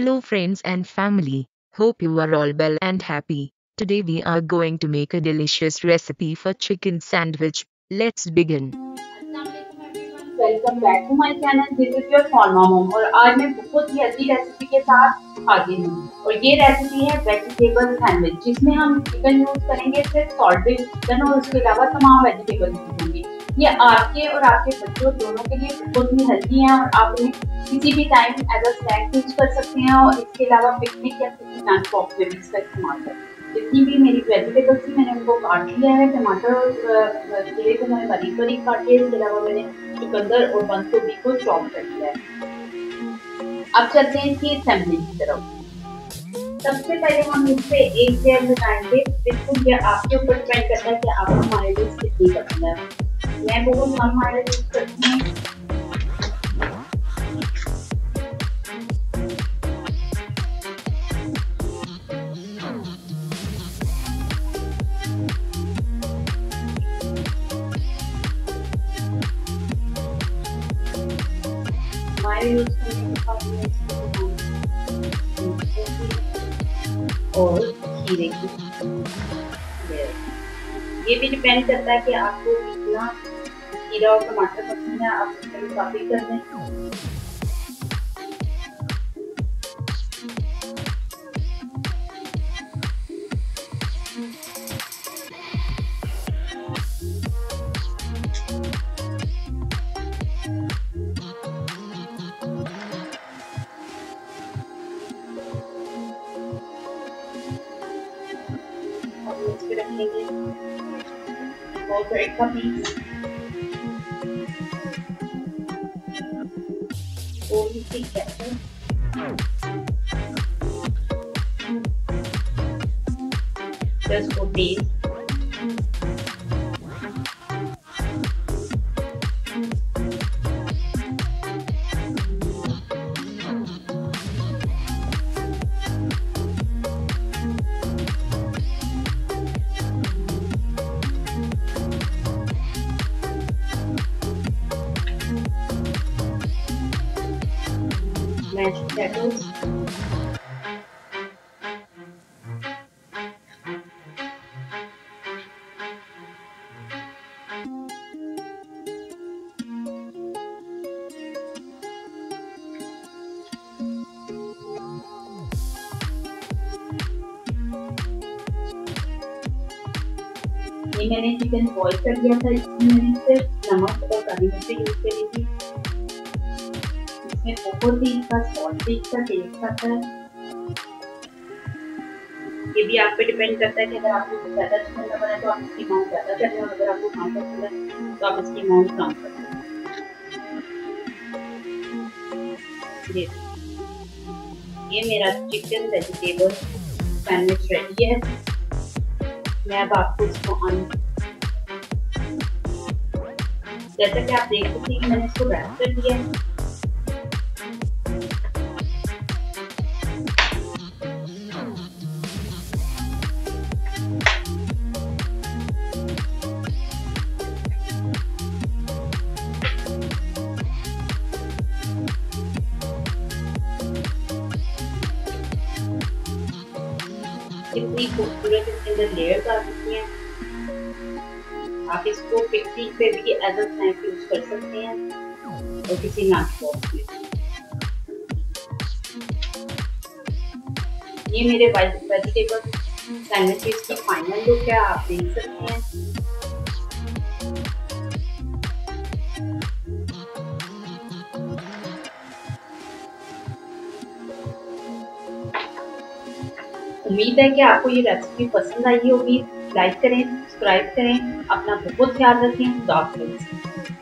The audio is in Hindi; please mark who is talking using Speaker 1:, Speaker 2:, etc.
Speaker 1: Hello friends and family, hope you are all well and happy. Today we are going to make a delicious recipe for chicken sandwich. Let's begin.
Speaker 2: Welcome back to my channel. This is your pharma mom और आज मैं बहुत ही हेल्दी रेसिपी के साथ हाजिर हूँ और ये रेसिपी है वेजिटेबल सैंडविच, जिसमें हम चिकन यूज करेंगे, सिर्फ सॉल्टेड चिकन और उसके अलावा तमाम वेजिटेबल यूज होंगे। ये आपके और आपके बच्चों दोनों के लिए बहुत ही हेल्दी है और आप इन्हें किसी भी time as a snack use कर सकते हैं और इसके अलावा पिकनिक या किसी लंच बॉक्स में भी इसका इस्तेमाल कर सकते हैं। जितनी भी मेरी वेजिटेबल्स थी मैंने उनको काट लिया है। टमाटर और खीरे को मैंने बारीक बारीक काट लिया। इसके अलावा मैंने चुकंदर और बंद गोभी को चॉप कर लिया है। अब चलते हैं इसकी असेंबली की तरफ। सबसे पहले हम इस पे एक लेयर लगाएंगे। बिल्कुल ये आपके ऊपर डिपेंड करता है कि आपको मायोनीज कितनी पसंद है। मैं बहुत कम मायोनीज यूज करती हूँ। यूज करने के बाद और खीरे की ये भी डिपेंड करता है कि आपको कितना खीरा और टमाटर पसंद है, आप उसके मुताबिक कर दें। पे रखेंगे और ब्रेड का पीस और इसकी ketchup, just for taste. Mashed potatoes, ये मैंने चिकन बॉईल कर दिया था। इसमें मैंने सिर्फ नमक और काली मिर्च यूज करी थी। इसमें बहुत ही इसका सॉल्ट भी इसका टेस्ट आता है। ये भी आप पे डिपेंड करता है कि अगर आपको ज्यादा चिकन लग रहा है तो आप इसकी अमाउंट ज्यादा कर लें और अगर आपको कम पसंद है तो आप इसकी अमाउंट कम कर लें। ये मेरा चिकन वेजिटेबल सैंडविच रेडी है। मैं अब आपको इसको जैसा कि आप देख सकते हैं कि मैंने इसको रैप कर दिया है। कितनी खूबसूरत इसके अंदर लेयर्स आ चुकी हैं। आप इसको पिकनिक पे भी एज अ स्नैक यूज कर सकते हैं और किसी लंच बॉक्स में। ये मेरे वेजिटेबल सैंडविचेस की फाइनल लुक है, आप देख सकते हैं। उम्मीद है कि आपको ये रेसिपी पसंद आई होगी। लाइक करें, सब्सक्राइब करें, अपना बहुत ख्याल रखें। खुदा हाफिज़।